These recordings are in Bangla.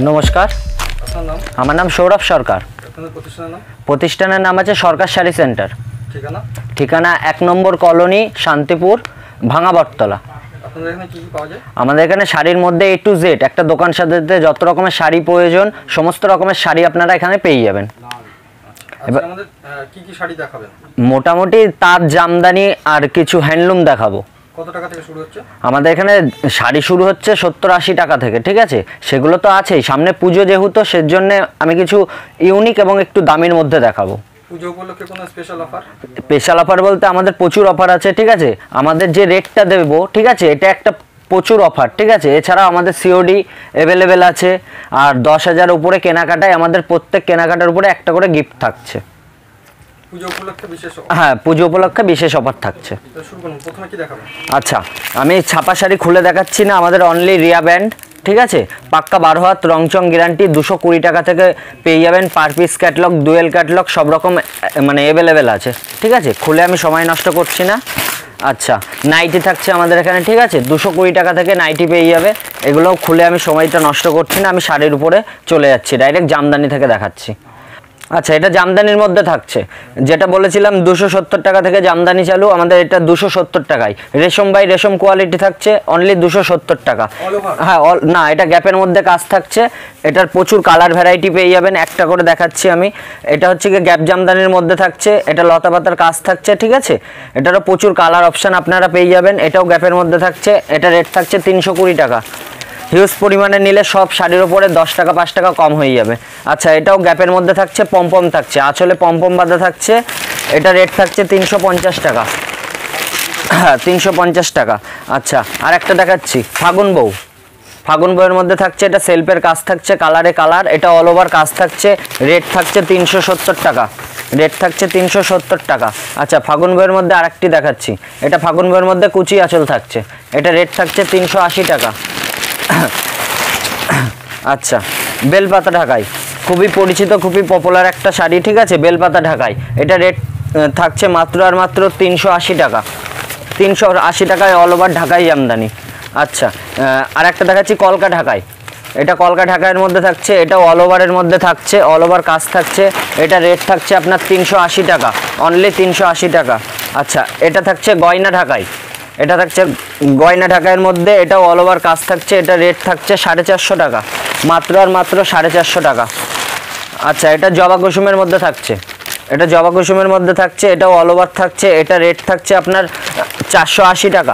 নমস্কার, আমার নাম সৌরভ সরকার। প্রতিষ্ঠানের নাম আছে সরকার শাড়ি সেন্টার। ঠিকানা 1 নম্বর কলোনি, শান্তিপুর, ভাঙাবটতলা। আমাদের এখানে শাড়ির মধ্যে A to Z একটা দোকান সাজাতে যত রকমের শাড়ি প্রয়োজন সমস্ত রকমের শাড়ি আপনারা এখানে পেয়ে যাবেন। মোটামুটি তাঁত, জামদানি আর কিছু হ্যান্ডলুম দেখাবো। কত টাকা থেকে শুরু হচ্ছে? আমাদের এখানে শাড়ি শুরু হচ্ছে 70-80 টাকা থেকে, ঠিক আছে? সেগুলো তো আছেই, সামনে পুজো যেহেতু সেজন্য আমি কিছু ইউনিক এবং একটু দামের মধ্যে দেখাবো। পুজো উপলক্ষে কোনো স্পেশাল অফার? স্পেশাল অফার বলতে আমাদের প্রচুর অফার আছে, ঠিক আছে? আমাদের যে রেটটা দেবো, ঠিক আছে, এটা একটা প্রচুর অফার, ঠিক আছে? এছাড়াও আমাদের COD অ্যাভেলেবেল আছে। আর 10,000 উপরে কেনাকাটায় আমাদের প্রত্যেক কেনাকাটার উপরে একটা করে গিফট থাকছে। হ্যাঁ, পুজো উপলক্ষে বিশেষ অফার থাকছে। আচ্ছা, আমি ছাপা শাড়ি খুলে দেখাচ্ছি না, আমাদের অনলি রিয়া ব্যান্ড, ঠিক আছে? পাক্কা 12 হাত রংচং গ্যারান্টি, 220 টাকা থেকে পেয়ে যাবেন। Per piece catalogue, dual catalogue সব রকম মানে অ্যাভেলেবেল আছে, ঠিক আছে? খুলে আমি সময় নষ্ট করছি না। আচ্ছা, নাইটি থাকছে আমাদের এখানে, ঠিক আছে? 220 টাকা থেকে নাইটি পেয়ে যাবে। এগুলোও খুলে আমি সময়টা নষ্ট করছি না, আমি শাড়ির উপরে চলে যাচ্ছি, ডাইরেক্ট জামদানি থেকে দেখাচ্ছি। আচ্ছা, এটা জামদানির মধ্যে থাকছে, যেটা বলেছিলাম 270 টাকা থেকে জামদানি চালু, আমাদের এটা 270 টাকায়। রেশম বাই রেশম কোয়ালিটি থাকছে, অনলি 270 টাকা। হ্যাঁ, না, এটা গ্যাপের মধ্যে কাজ থাকছে। এটার প্রচুর কালার ভ্যারাইটি পেয়ে যাবেন, একটা করে দেখাচ্ছি আমি। এটা হচ্ছে কি গ্যাপ জামদানির মধ্যে থাকছে, এটা লতা পাতার কাজ থাকছে, ঠিক আছে? এটারও প্রচুর কালার অপশান আপনারা পেয়ে যাবেন। এটাও গ্যাপের মধ্যে থাকছে, এটা রেট থাকছে 320 টাকা। হিউজ পরিমাণে নিলে সব শাড়ির ওপরে 10 টাকা 5 টাকা কম হয়ে যাবে। আচ্ছা, এটাও গ্যাপের মধ্যে থাকছে, পমপম থাকছে, আঁচলে পমপম বাঁধা থাকছে। এটা রেট থাকছে 350 টাকা। হ্যাঁ, 350 টাকা। আচ্ছা, আর একটা দেখাচ্ছি, ফাগুন বউ। ফাগুন বউয়ের মধ্যে থাকছে, এটা সেলফের কাজ থাকছে, কালারে কালার, এটা অল ওভার কাজ থাকছে। রেট থাকছে 370 টাকা। রেট থাকছে 370 টাকা। আচ্ছা, ফাগুন বউয়ের মধ্যে আরেকটি দেখাচ্ছি, এটা ফাগুন বউয়ের মধ্যে কুচি আঁচল থাকছে, এটা রেট থাকছে 380 টাকা। আচ্ছা, বেলপাতা ঢাকাই, খুবই পরিচিত, খুবই পপুলার একটা শাড়ি, ঠিক আছে? বেলপাতা ঢাকাই, এটা রেট থাকছে মাত্র আর মাত্র 380 টাকা। 380 টাকায় অল ওভার ঢাকাই জামদানি। আচ্ছা, আর একটা দেখাচ্ছি কলকা ঢাকাই, এটা কলকা ঢাকাইয়ের মধ্যে থাকছে, এটা অল ওভারের মধ্যে থাকছে, অল ওভার কাজ থাকছে। এটা রেট থাকছে আপনার 380 টাকা, অনলি 380 টাকা। আচ্ছা, এটা থাকছে গয়না ঢাকাই, এটা থাকছে গয়না ঢাকাইয়ের মধ্যে, এটা অল ওভার কাজ থাকছে, এটা রেট থাকছে 450 টাকা, মাত্র আর মাত্র 450 টাকা। আচ্ছা, এটা জবা কুসুমের মধ্যে থাকছে, এটা জবা কুসুমের মধ্যে থাকছে, এটা অল ওভার থাকছে, এটা রেট থাকছে আপনার 480 টাকা।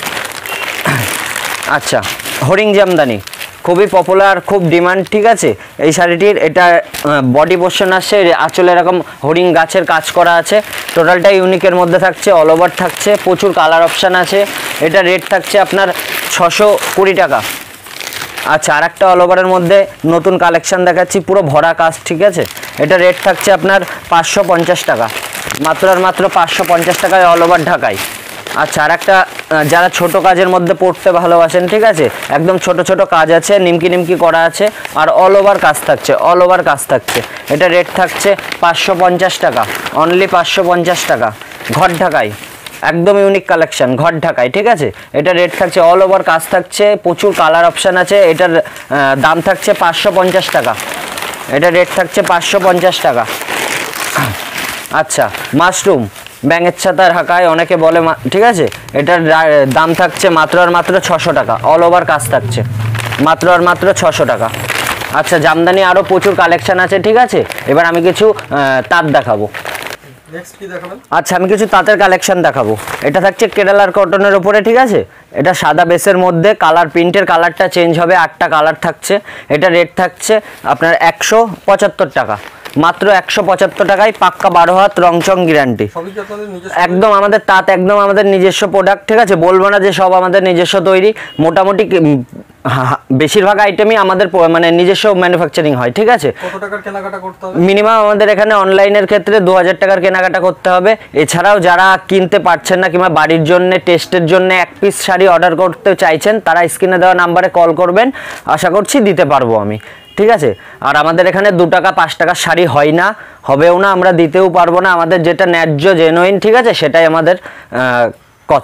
আচ্ছা, হরিং জামদানি, খুবই পপুলার, খুব ডিমান্ড, ঠিক আছে? এই শাড়িটির এটা বডি পোর্শন আসছে, আঁচলে এরকম হরিং গাছের কাজ করা আছে, টোটালটা ইউনিকের মধ্যে থাকছে, অল ওভার থাকছে, প্রচুর কালার অপশান আছে। এটা রেট থাকছে আপনার 620 টাকা। আচ্ছা, আর একটা অল ওভারের মধ্যে নতুন কালেকশান দেখাচ্ছি, পুরো ভরা কাজ, ঠিক আছে? এটা রেট থাকছে আপনার 550 টাকা, মাত্র আর মাত্র 550 টাকায় অল ওভার ঢাকাই। আচ্ছা, আর একটা যারা ছোট কাজের মধ্যে পড়তে ভালোবাসেন, ঠিক আছে? একদম ছোট ছোট কাজ আছে, নিমকি নিমকি করা আছে, আর অল ওভার কাজ থাকছে, অল ওভার কাজ থাকছে। এটা রেট থাকছে 550 টাকা, অনলি 550 টাকা। ঘর ঢাকাই, একদম ইউনিক কালেকশন, ঘর ঢাকাই, ঠিক আছে? এটা রেট থাকছে, অল ওভার কাজ থাকছে, প্রচুর কালার অপশান আছে। এটার দাম থাকছে 550 টাকা, এটা রেট থাকছে 550 টাকা। আচ্ছা, মাশরুম ব্যাঙের ছাতা ঢাকায় অনেকে বলে, ঠিক আছে? এটার দাম থাকছে মাত্র আর মাত্র 600 টাকা, অল ওভার কাজ থাকছে, মাত্র আর মাত্র 600 টাকা। আচ্ছা, জামদানি আরও প্রচুর কালেকশান আছে, ঠিক আছে? এবার আমি কিছু তাঁত দেখাবো। আচ্ছা, আমি কিছু তাঁতের কালেকশন দেখাবো। এটা থাকছে কেরালার কটনের ওপরে, ঠিক আছে? এটা সাদা বেসের মধ্যে, কালার প্রিন্টের কালারটা চেঞ্জ হবে, 8টা কালার থাকছে। এটা রেট থাকছে আপনার 175 টাকা, মাত্র 175 টাকায়, পাক্কা 12 হাত রংচং গ্যারান্টি। একদম আমাদের তাঁত, একদম আমাদের নিজস্ব প্রোডাক্ট, ঠিক আছে? বলবো না যে সব আমাদের নিজস্ব তৈরি, মোটামুটি বেশিরভাগ আইটেমই আমাদের মানে নিজস্ব ম্যানুফ্যাকচারিং হয়, ঠিক আছে? কত টাকার কেনাকাটা করতে হবে? মিনিমাম আমাদের এখানে অনলাইনের ক্ষেত্রে 2000 টাকার কেনাকাটা করতে হবে। এছাড়াও যারা কিনতে পারছেন না কিংবা বাড়ির জন্য টেস্টের জন্য 1 পিস শাড়ি অর্ডার করতে চাইছেন, তারা স্ক্রিনে দেওয়া নাম্বারে কল করবেন, আশা করছি দিতে পারবো আমি, ঠিক আছে? আর আমাদের এখানে 2 টাকা 5 টাকার শাড়ি হয় না, হবেও না, আমরা দিতেও পারবো না। আমাদের যেটা ন্যায্য জেনুইন, ঠিক আছে, সেটাই আমাদের কথা।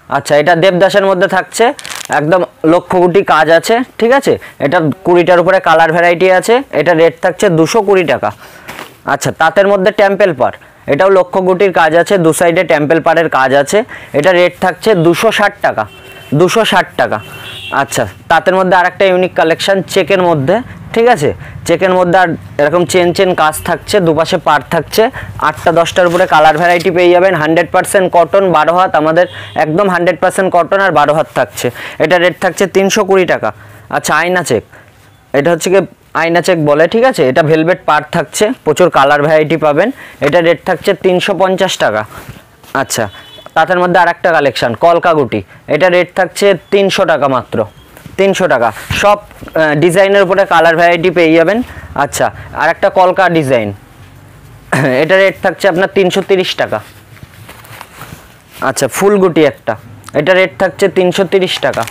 আচ্ছা এটা দেবদাসের মধ্যে থাকছে, একদম লক্ষ কোটি কাজ আছে, ঠিক আছে। এটা 20টার উপরে কালার ভ্যারাইটি আছে, এটা রেট থাকছে 220 টাকা। আচ্ছা তাঁতের মধ্যে টেম্পল পার, এটাও লক্ষ কোটির কাজ আছে, দু সাইডে টেম্পল পারের কাজ আছে, এটা রেট থাকছে 260 টাকা, 260 টাকা। আচ্ছা তাঁতের মধ্যে আরেকটা ইউনিক কালেকশন চেকের মধ্যে, ঠিক আছে। চেকের মধ্যে আর এরকম চেন চেন কাজ থাকছে, দুপাশে পার থাকছে, 8টা 10টার উপরে কালার ভ্যারাইটি পেয়ে যাবেন। 100% কটন, 12 হাত, আমাদের একদম 100% কটন আর 12 হাত থাকছে। এটা রেট থাকছে 320 টাকা। আচ্ছা আয়না চেক, এটা হচ্ছে কি আয়না চেক বলে, ঠিক আছে। এটা ভেলভেট পার থাকছে, প্রচুর কালার ভ্যারাইটি পাবেন, এটা রেট থাকছে 350 টাকা। আচ্ছা তাঁতের মধ্যে আরেকটা কালেকশন কলকাগুটি, এটা রেট থাকছে 300 টাকা, মাত্র 300 টাকা। সব ডিজাইনের উপরে কালার ভ্যারাইটি পেয়ে যাবেন। আচ্ছা আরেকটা কলকা ডিজাইন, এটা রেট থাকছে আপনার 330 টাকা। আচ্ছা ফুলগুটি একটা, এটা রেট থাকছে 330 টাকা।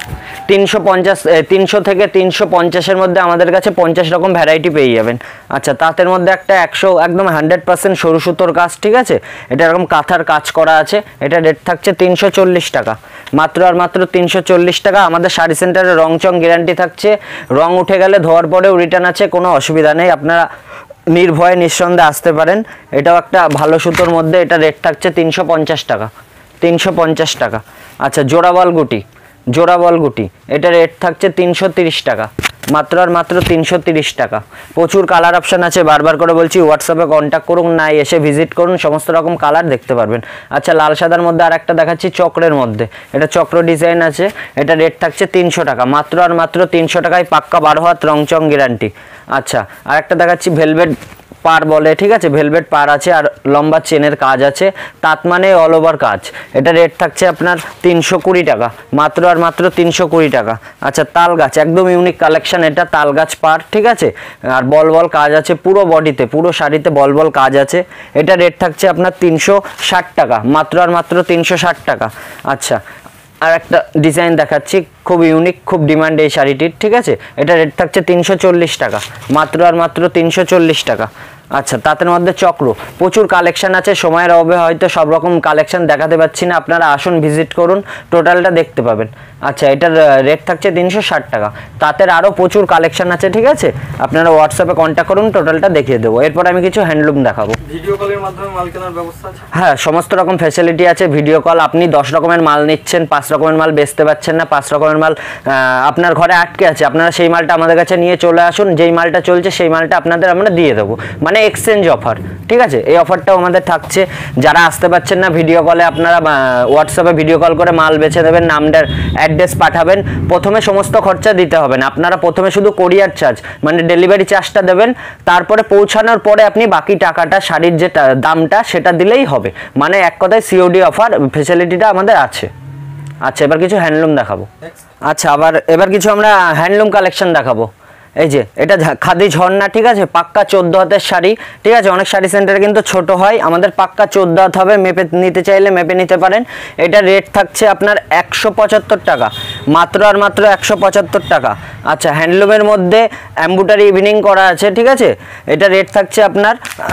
300 থেকে 350-এর মধ্যে আমাদের কাছে 50 রকম ভ্যারাইটি পেয়ে যাবেন। আচ্ছা তাঁতের মধ্যে একটা 100 একদম 100% সরু সুতোর কাজ, ঠিক আছে। এটা এরকম কাঁথার কাজ করা আছে, এটা রেট থাকছে 340 টাকা, মাত্র আর মাত্র 340 টাকা। আমাদের শাড়ি সেন্টারে রং চং গ্যারান্টি থাকছে, রং উঠে গেলে ধোয়ার পরেও রিটার্ন আছে, কোনো অসুবিধা নেই, আপনারা নির্ভয়ে নিঃসন্দেহে আসতে পারেন। এটাও একটা ভালো সুতোর মধ্যে, এটা রেট থাকছে 350 টাকা, 350 টাকা। আচ্ছা জোড়াবল গুটি, জোড়াবল গুটি, এটা রেট থাকছে 330 টাকা, মাত্র আর মাত্র 330 টাকা। প্রচুর কালার অপশান আছে, বারবার করে বলছি হোয়াটসঅ্যাপে কন্ট্যাক্ট করুন, না এসে ভিজিট করুন, সমস্ত রকম কালার দেখতে পারবেন। আচ্ছা লাল সাদার মধ্যে আর একটা দেখাচ্ছি চক্রের মধ্যে, এটা চক্র ডিজাইন আছে, এটা রেট থাকছে 300 টাকা, মাত্র আর মাত্র 300 টাকায়, পাক্কা 12 হাত রং চং গ্যারান্টি। আচ্ছা আর একটা দেখাচ্ছি ভেলভেট পার বলে, ঠিক আছে, ভেলভেট পার আছে আর লম্বা চেনের কাজ আছে, তাঁত মানে অল ওভার কাজ, এটা রেট থাকছে আপনার 320 টাকা, মাত্র আর মাত্র 320 টাকা। আচ্ছা তাল গাছ, একদম ইউনিক কালেকশন, এটা তাল গাছ পার, ঠিক আছে, আর বল বল কাজ আছে পুরো বডিতে, পুরো শাড়িতে বল বল কাজ আছে, এটা রেট থাকছে আপনার 360 টাকা, মাত্র আর মাত্র 360 টাকা। আচ্ছা আর একটা ডিজাইন দেখাচ্ছি, খুব ইউনিক, খুব ডিমান্ড এই শাড়িটির, ঠিক আছে, এটা রেট থাকছে 340 টাকা, মাত্র আর মাত্র 340 টাকা। আচ্ছা তাঁতের মধ্যে চক্র, প্রচুর কালেকশন আছে, সময়ের অভাবে হয়তো সব রকম কালেকশন দেখাতে পাচ্ছি না, আপনারা আসুন ভিজিট করুন, টোটালটা দেখতে পাবেন। আচ্ছা এটার রেট থাকছে 360 টাকা। তাঁতের আরও প্রচুর কালেকশন আছে, ঠিক আছে, আপনারা হোয়াটসঅ্যাপে কন্ট্যাক্ট করুন, টোটালটা দেখিয়ে দেবো। এরপর আমি কিছু হ্যান্ডলুম দেখাবো। ভিডিও কলের মাধ্যমে মাল কেনার ব্যবস্থা আছে? হ্যাঁ সমস্ত রকম ফ্যাসিলিটি আছে, ভিডিও কল, আপনি 10 রকমের মাল নিচ্ছেন, 5 রকমের মাল বেচতে পারছেন না, 5 রকমের মাল আপনার ঘরে আটকে আছে, আপনারা সেই মালটা আমাদের কাছে নিয়ে চলে আসুন, যেই মালটা চলছে সেই মালটা আপনাদের আমরা দিয়ে দেবো, মানে এক্সচেঞ্জ অফার, ঠিক আছে। এই অফারটাও আমাদের থাকছে, যারা আসতে পারছেন না ভিডিও কলে, আপনারা হোয়াটসঅ্যাপে ভিডিও কল করে মাল বেছে দেবেন, নামটার অ্যাড্রেস পাঠাবেন, প্রথমে সমস্ত খরচা দিতে হবে না, আপনারা প্রথমে শুধু কোরিয়ার চার্জ মানে ডেলিভারি চার্জটা দেবেন, তারপরে পৌঁছানোর পরে আপনি বাকি টাকাটা শাড়ির যে দামটা সেটা দিলেই হবে, মানে এক কথায় সিওডি অফার ফ্যাসিলিটিটা আমাদের আছে। আচ্ছা এবার কিছু হ্যান্ডলুম দেখাবো। আচ্ছা এবার কিছু আমরা হ্যান্ডলুম কালেকশন দেখাবো। এই যে এটা খাদি ঝর্ণা, ঠিক আছে, পাক্কা 14 হাতের শাড়ি, ঠিক আছে, অনেক শাড়ি সেন্টারে কিন্তু ছোট হয়, আমাদের পাক্কা 14 হাত হবে, মেপে নিতে চাইলে মেপে নিতে পারেন। এটা রেট থাকছে আপনার 175 টাকা, মাত্র আর মাত্র 175 টাকা। আচ্ছা হ্যান্ডলুমের মধ্যে এমব্রয়ডারি ইভিনিং করা আছে, ঠিক আছে, এটা রেট থাকছে আপনার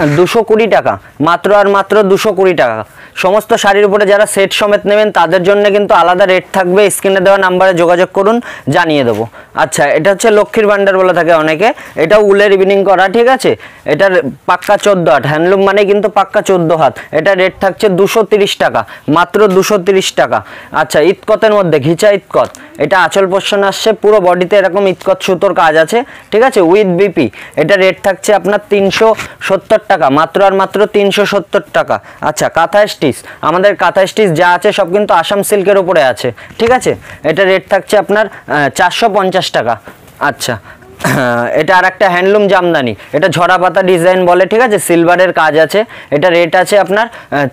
220 টাকা, মাত্র আর মাত্র 220 টাকা। সমস্ত শাড়ির উপরে যারা সেট সমেত নেবেন তাদের জন্য কিন্তু আলাদা রেট থাকবে, স্ক্রিনে দেওয়া নাম্বারে যোগাযোগ করুন, জানিয়ে দেবো। আচ্ছা এটা হচ্ছে লক্ষ্মীর ভান্ডার বলে থাকে অনেকে, এটা উলের ইভিনিং করা, ঠিক আছে, এটার পাক্কা 14 হাত, হ্যান্ডলুম মানে কিন্তু পাক্কা 14 হাত, এটা রেট থাকছে 230 টাকা, মাত্র 230 টাকা। আচ্ছা ইতকতের মধ্যে ঘিচা ইতকত, এটা আঁচল পোর্শন আসছে, পুরো বডিতে এরকম ইতকত সুতোর কাজ আছে, ঠিক আছে, উইথ বিপি, এটা রেট থাকছে আপনার 370 টাকা, মাত্র আর মাত্র 370 টাকা। আচ্ছা কাঁথা স্টিচ, আমাদের কাঁথা স্টিচ যা আছে সব কিন্তু আসাম সিল্কের উপরে আছে, ঠিক আছে, এটা রেট থাকছে আপনার 450 টাকা। আচ্ছা এটা আর একটা হ্যান্ডলুম জামদানি, এটা ঝরা পাতা ডিজাইন বলে, ঠিক আছে, সিলভারের কাজ আছে, এটা রেট আছে আপনার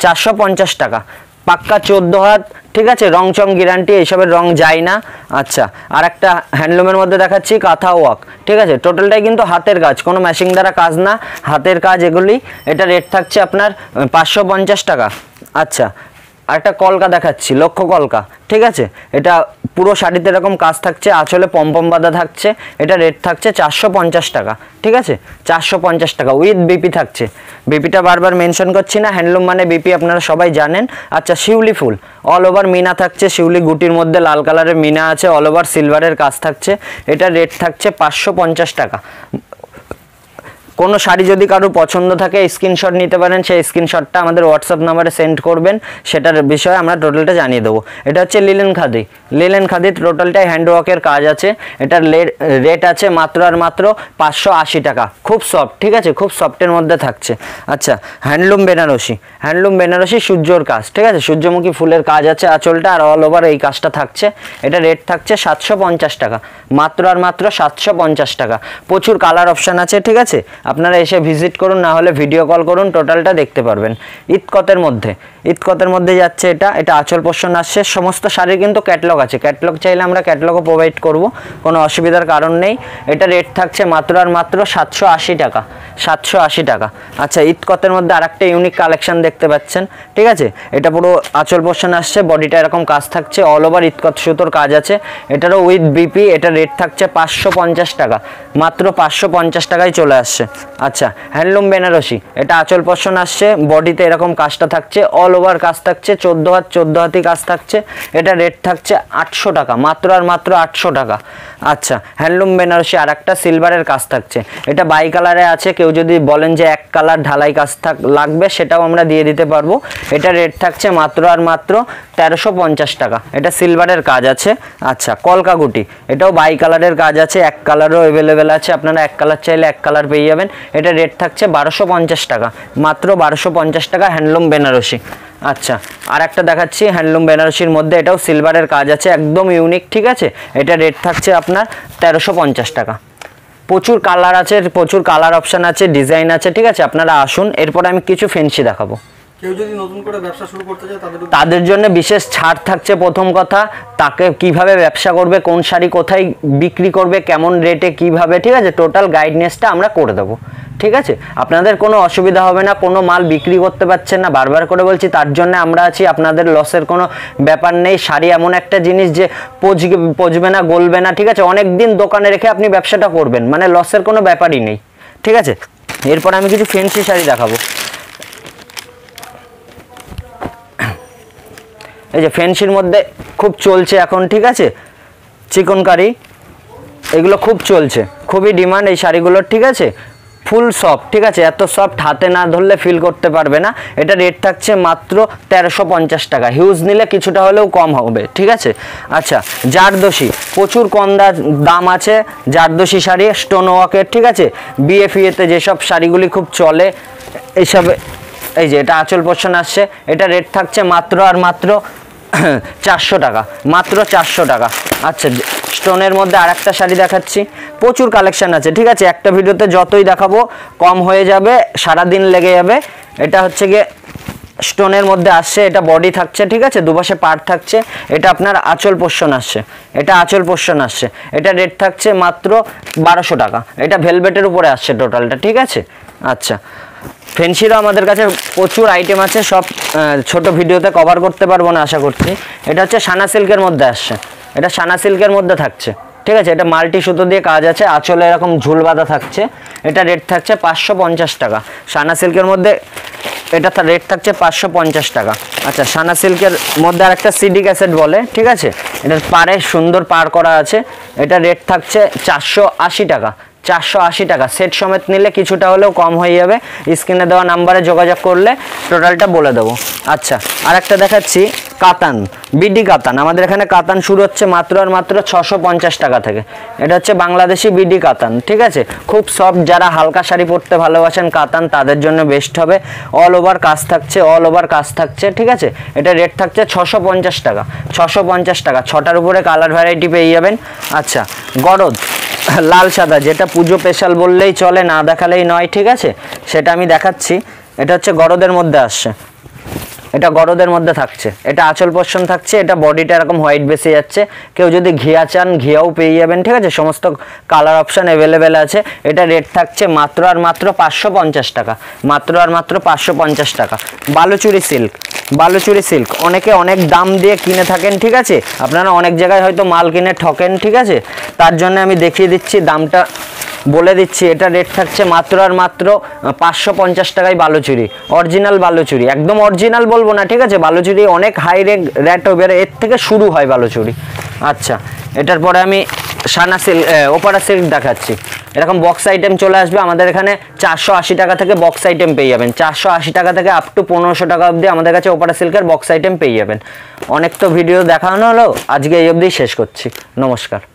450 টাকা, পাক্কা 14 হাত, ঠিক আছে, রং চং গ্যারান্টি, এইসবের রং যায় না। আচ্ছা আর একটা হ্যান্ডলুমের মধ্যে দেখাচ্ছি কাঁথা ওয়ার্ক, ঠিক আছে, টোটালটাই কিন্তু হাতের কাজ, কোনো মেশিং দ্বারা কাজ না, হাতের কাজ এগুলি, এটা রেট থাকছে আপনার 550 টাকা। আচ্ছা আরেকটা কলকা দেখাচ্ছি, লক্ষ্য কলকা, ঠিক আছে। এটা পুরো শাড়িতে এরকম কাজ থাকছে, আঁচলে পম্পম বাঁধা থাকছে। এটা রেট থাকছে 450 টাকা, ঠিক আছে, 450 টাকা উইথ বিপি থাকছে। বিপিটা বারবার মেনশন করছি না, হ্যান্ডলুম মানে বিপি আপনারা সবাই জানেন। আচ্ছা, শিউলি ফুল অল ওভার মিনা থাকছে, শিউলি গুটির মধ্যে লাল কালারের মিনা আছে, অল ওভার সিলভারের কাজ থাকছে। এটা রেট থাকছে 550 টাকা। কোনো শাড়ি যদি কারো পছন্দ থাকে স্ক্রিনশট নিতে পারেন, সেই স্ক্রিনশটটা আমাদের হোয়াটসঅ্যাপ নাম্বারে সেন্ড করবেন, সেটার বিষয়ে আমরা টোটালটা জানিয়ে দেবো। এটা হচ্ছে লিলেন খাদি, লিলেন খাদির টোটালটাই হ্যান্ডওয়ার্কের কাজ আছে। এটার রেট আছে মাত্র আর মাত্র 580 টাকা। খুব সফট, ঠিক আছে, খুব সফটের মধ্যে থাকছে। আচ্ছা, হ্যান্ডলুম বেনারসি, হ্যান্ডলুম বেনারসি সূর্যর কাজ, ঠিক আছে, সূর্যমুখী ফুলের কাজ আছে আঁচলটা, আর অল ওভার এই কাজটা থাকছে। এটা রেট থাকছে 750 টাকা, মাত্র আর মাত্র 750 টাকা। প্রচুর কালার অপশান আছে, ঠিক আছে, আপনারা এসে ভিজিট করুন, না হলে ভিডিও কল করুন, টোটালটা দেখতে পারবেন। ইতকতের মধ্যে, ইতকতের মধ্যে যাচ্ছে এটা আঁচল পোষণ আসছে। সমস্ত শাড়ির কিন্তু ক্যাটলগ আছে, ক্যাটলগ চাইলে আমরা ক্যাটলগও প্রোভাইড করব, কোনো অসুবিধার কারণ নেই। এটা রেট থাকছে মাত্র আর মাত্র 780 টাকা, 780 টাকা। আচ্ছা, ইতকতের মধ্যে আরেকটা ইউনিক কালেকশন দেখতে পাচ্ছেন, ঠিক আছে। এটা পুরো আঁচল পোষণ আসছে, বডিটা এরকম কাজ থাকছে, অল ওভার ইতকত সুতোর কাজ আছে। এটারও উইথ বিপি। এটা রেট থাকছে 550 টাকা, মাত্র 550 টাকায় চলে আসছে। আচ্ছা, হ্যান্ডলুম বেনারসি, এটা আঁচল পোষণ আসছে, বডিতে এরকম কাজটা থাকছে, অল ওভার কাজ থাকছে, 14 হাতি কাজ থাকছে। এটা রেট থাকছে 800 টাকা, মাত্র আর মাত্র 800 টাকা। আচ্ছা, হ্যান্ডলুম বেনারসি আর একটা সিলভারের কাজ থাকছে। এটা বাই কালারে আছে, কেউ যদি বলেন যে এক কালার ঢালাই কাজ লাগবে, সেটাও আমরা দিয়ে দিতে পারবো। এটা রেট থাকছে মাত্র আর মাত্র 1350 টাকা। এটা সিলভারের কাজ আছে। আচ্ছা, কলকাগুটি, এটাও বাই কালারের কাজ আছে, এক কালারও অ্যাভেলেবেল আছে, আপনারা এক কালার চাইলে এক কালার পেয়ে যাবেন। এটা রেট থাকছে 1250 টাকা, মাত্র 1250 টাকা, হ্যান্ডলুম বেনারসি। আচ্ছা, আর একটা দেখাচ্ছি হ্যান্ডলুম বেনারসির মধ্যে, এটাও সিলভারের কাজ আছে, একদম ইউনিক, ঠিক আছে। এটা রেট থাকছে আপনার 1350 টাকা। প্রচুর কালার আছে, প্রচুর কালার অপশান আছে, ডিজাইন আছে, ঠিক আছে, আপনারা আসুন। এরপর আমি কিছু ফেন্সি দেখাবো। কেউ যদি নতুন করে ব্যবসা শুরু করতে চায় তাদের জন্য বিশেষ ছাড় থাকছে। প্রথম কথা, তাকে কিভাবে ব্যবসা করবে, কোন শাড়ি কোথায় বিক্রি করবে, কেমন রেটে কিভাবে, ঠিক আছে, টোটাল গাইডনেসটা আমরা করে দেবো, ঠিক আছে। আপনাদের কোনো অসুবিধা হবে না, কোনো মাল বিক্রি করতে পারছেন না, বারবার করে বলছি, তার জন্য আমরা আছি। আপনাদের লসের কোনো ব্যাপার নেই। শাড়ি এমন একটা জিনিস যে পচবে না, গলবে না, ঠিক আছে, অনেক দিন দোকানে রেখে আপনি ব্যবসাটা করবেন, মানে লসের কোনো ব্যাপারই নেই, ঠিক আছে। এরপর আমি কিছু ফেন্সি শাড়ি দেখাবো। এই যে ফেন্সির মধ্যে খুব চলছে এখন, ঠিক আছে, চিকনকারি, এগুলো খুব চলছে, খুবই ডিমান্ড এই শাড়িগুলোর, ঠিক আছে। ফুল সফট, ঠিক আছে, এত সফট হাতে না ধরলে ফিল করতে পারবে না। এটা রেট থাকছে মাত্র 1350 টাকা। হিউজ নিলে কিছুটা হলেও কম হবে, ঠিক আছে। আচ্ছা, জারদোশি, প্রচুর কম দাম আছে জারদোশি শাড়ি, স্টোন ওয়ার্কের, ঠিক আছে। বিয়ে ফিয়েতে যেসব শাড়িগুলি খুব চলে এইসব। এই যে এটা আঁচল পোষণ আসছে, এটা রেট থাকছে মাত্র আর মাত্র 400 টাকা, মাত্র 400 টাকা। আচ্ছা, স্টোনের মধ্যে আর একটা শাড়ি দেখাচ্ছি, প্রচুর কালেকশন আছে, ঠিক আছে। একটা ভিডিওতে যতই দেখাবো কম হয়ে যাবে, সারাদিন লেগে যাবে। এটা হচ্ছে গিয়ে স্টোনের মধ্যে আসছে, এটা বডি থাকছে, ঠিক আছে, দুপাশে পাড় থাকছে। এটা আপনার আঁচল পোষণ আসছে, এটা আঁচল পোষণ আসছে। এটা রেট থাকছে মাত্র 1200 টাকা। এটা ভেলভেটের উপরে আসছে টোটালটা, ঠিক আছে। আচ্ছা, ফেন্সিরও আমাদের কাছে প্রচুর আইটেম আছে, সব ছোট ভিডিওতে কভার করতে পারবো না আশা করছি। এটা হচ্ছে সানা সিল্কের মধ্যে আসছে, এটা সানা সিল্কের মধ্যে থাকছে, ঠিক আছে। এটা মাল্টি সুতো দিয়ে কাজ আছে, আঁচলে এরকম ঝুল বাঁধা থাকছে। এটা রেট থাকছে 550 টাকা। সানা সিল্কের মধ্যে এটা রেট থাকছে 550 টাকা। আচ্ছা, সানা সিল্কের মধ্যে আর একটা সিডি ক্যাসেট বলে, ঠিক আছে, এটার পাড়ে সুন্দর পার করা আছে। এটা রেট থাকছে 480 টাকা, 480 টাকা। সেট সমেত নিলে কিছুটা হলেও কম হয়ে যাবে, স্ক্রিনে দেওয়া নাম্বারে যোগাযোগ করলে টোটালটা বলে দেবো। আচ্ছা, আর একটা দেখাচ্ছি কাতান, বিডি কাতান। আমাদের এখানে কাতান শুরু হচ্ছে মাত্র আর মাত্র 650 টাকা থেকে। এটা হচ্ছে বাংলাদেশি বিডি কাতান, ঠিক আছে, খুব সফট। যারা হালকা শাড়ি পরতে ভালোবাসেন কাতান, তাদের জন্য বেস্ট হবে। অল ওভার কাজ থাকছে, অল ওভার কাজ থাকছে, ঠিক আছে। এটা রেট থাকছে 650 টাকা, 650 টাকা। 6টার উপরে কালার ভ্যারাইটি পেয়ে যাবেন। আচ্ছা, গরদ লাল সাদা, যেটা পুজো স্পেশাল বললেই চলে, না দেখালেই নয়, ঠিক আছে, সেটা আমি দেখাচ্ছি। এটা হচ্ছে গরদের মধ্যে আসছে, এটা গরদের মধ্যে থাকছে, এটা আঁচল পোষণ থাকছে। এটা বডিটা এরকম হোয়াইট বেসে যাচ্ছে। কেউ যদি ঘিয়া চান ঘিয়াও পেয়ে যাবেন, ঠিক আছে, সমস্ত কালার অপশান অ্যাভেলেবেল আছে। এটা রেট থাকছে মাত্র আর মাত্র 550 টাকা, মাত্র আর মাত্র 550 টাকা। বালুচুরি সিল্ক, বালুচুরি সিল্ক অনেকে অনেক দাম দিয়ে কিনে থাকেন, ঠিক আছে, আপনারা অনেক জায়গায় হয়তো মাল কিনে ঠকেন, ঠিক আছে, তার জন্য আমি দেখিয়ে দিচ্ছি, দামটা বলে দিচ্ছি। এটা রেট থাকছে মাত্র আর মাত্র 550 টাকায় বালুচুরি, অরিজিনাল বালুচুরি, একদম অরিজিনাল বলবো না, ঠিক আছে, বালুচুরি অনেক হাই রেট হবে, এর থেকে শুরু হয় বালুচুরি। আচ্ছা, এটার পরে আমি সানা সিল্ক ওপারা সিল্ক দেখাচ্ছি। এরকম বক্স আইটেম চলে আসবে আমাদের এখানে, 480 টাকা থেকে বক্স আইটেম পেয়ে যাবেন, 480 টাকা থেকে আপ টু 1500 টাকা অবধি আমাদের কাছে ওপারা সিল্কের বক্স আইটেম পেয়ে যাবেন। অনেক তো ভিডিও দেখানো হলো, আজকে এই অবধি শেষ করছি, নমস্কার।